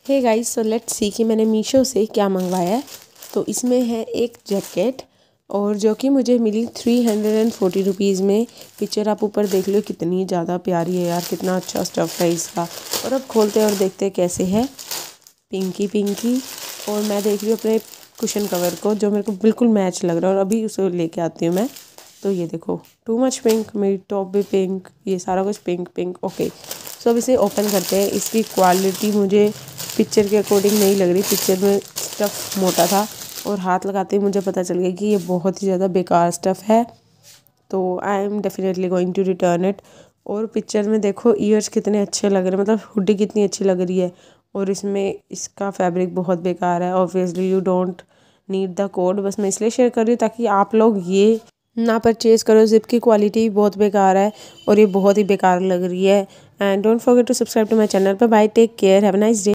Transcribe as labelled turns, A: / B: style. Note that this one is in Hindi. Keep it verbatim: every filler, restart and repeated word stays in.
A: Hey guys, so let's see कि मैंने मीशो से क्या मंगवाया है। तो इसमें है एक जैकेट और जो कि मुझे मिली three hundred and forty rupees में। पिक्चर आप ऊपर देख लो कितनी ज़्यादा प्यारी है यार, कितना अच्छा स्टफ़ है इसका। और अब खोलते हैं और देखते हैं कैसे है। पिंकी पिंकी। और मैं देख रही हूँ अपने कुशन कवर को जो मेरे को बिल्कुल मैच लग रहा है और अभी उसे लेके आती हूँ मैं। तो ये देखो, टू मच पिंक, मेरी टॉप भी पिंक, ये सारा कुछ पिंक पिंक। ओके, सो अब इसे ओपन करते हैं। इसकी क्वालिटी मुझे पिक्चर के अकॉर्डिंग नहीं लग रही। पिक्चर में स्टफ़ मोटा था और हाथ लगाते ही मुझे पता चल गया कि ये बहुत ही ज़्यादा बेकार स्टफ़ है। तो I am definitely going to return it. और पिक्चर में देखो ईयर्स कितने अच्छे लग रहे हैं, मतलब हुडी कितनी अच्छी लग रही है। और इसमें इसका फैब्रिक बहुत बेकार है। Obviously you don't need the code, बस मैं इसलिए शेयर कर रही हूँ ताकि आप लोग ये ना परचेज़ करो। ज़िप की क्वालिटी बहुत बेकार है और ये बहुत ही बेकार लग रही है। And don't forget to subscribe to my channel. पर bye, take care, have a nice day.